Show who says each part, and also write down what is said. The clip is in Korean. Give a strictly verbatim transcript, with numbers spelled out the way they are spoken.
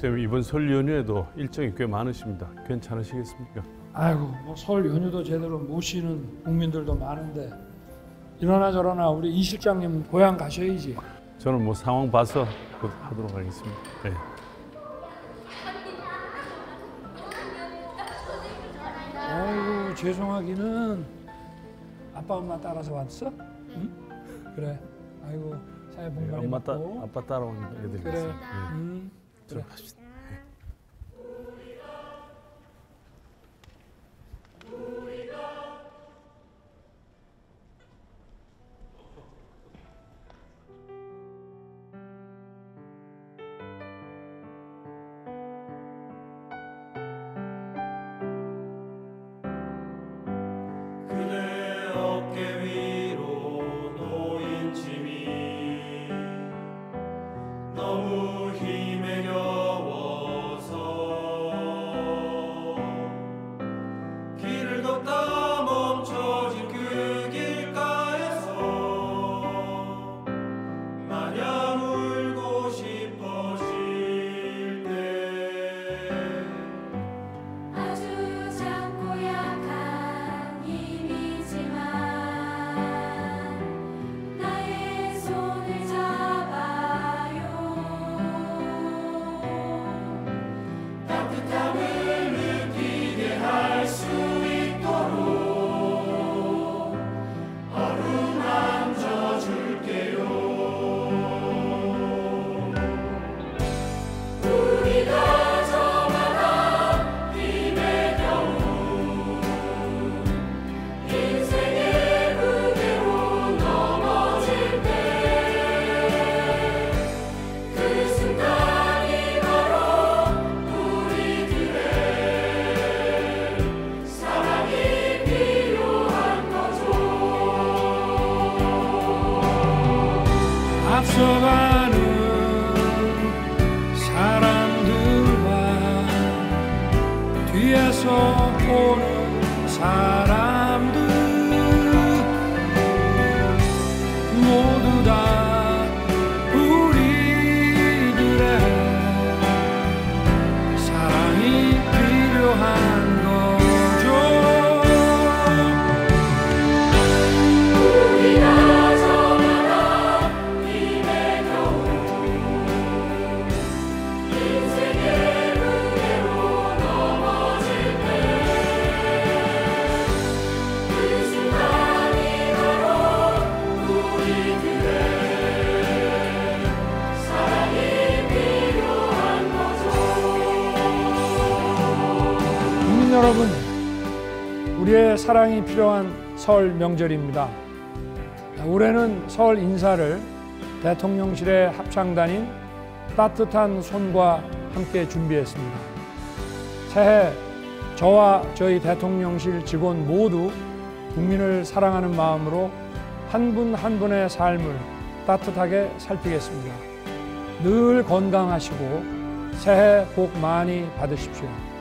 Speaker 1: 때문에 이번 설 연휴에도 일정이 꽤 많으십니다. 괜찮으시겠습니까?
Speaker 2: 아이고, 뭐 설 연휴도 제대로 못 쉬는 국민들도 많은데 이러나 저러나 우리 이 실장님 고향 가셔야지.
Speaker 1: 저는 뭐 상황 봐서 곧 하도록 하겠습니다. 네.
Speaker 2: 아이고, 죄송하기는 아빠 엄마 따라서 왔어? 응? 그래. 아이고, 새해 복 많이
Speaker 1: 엄마 따,
Speaker 2: 받고.
Speaker 1: 아빠 따라오는 애들이
Speaker 2: 그래.
Speaker 1: 있어요. 네.
Speaker 2: 응. 그래.
Speaker 1: 들어갑시다.
Speaker 3: 그대 어깨 위로 놓인 짐이 너무 힘에 겨워서 길을 걷다 멈춰진 그 길가에서 마냥 울고 싶어질 때
Speaker 4: 아주 작고 약한 힘이지만 나의 손을 잡아요. 따뜻함을 느끼게 할 수 있도록 어루만져 줄게요. 우리가 저만한 힘의 겨우 인생의 무게로 넘어질 때 그 순간이 바로 우리들의 사랑이 필요한 거죠.
Speaker 2: 앞서가는 사람들과 뒤에서 보는 사람들 모두 다 우리들의 사랑이 필요한 거죠.
Speaker 4: 우리가 저만한 힘의 겨우 인생의 무게로 넘어질 때 그 순간이 바로 우리들의 사랑이 필요한 거죠.
Speaker 2: 국민 여러분, 우리의 사랑이 필요한 설 명절입니다. 올해는 설 인사를 대통령실의 합창단인 따뜻한 손과 함께 준비했습니다. 새해 저와 저희 대통령실 직원 모두 국민을 사랑하는 마음으로 한 분 한 분의 삶을 따뜻하게 살피겠습니다. 늘 건강하시고 새해 복 많이 받으십시오.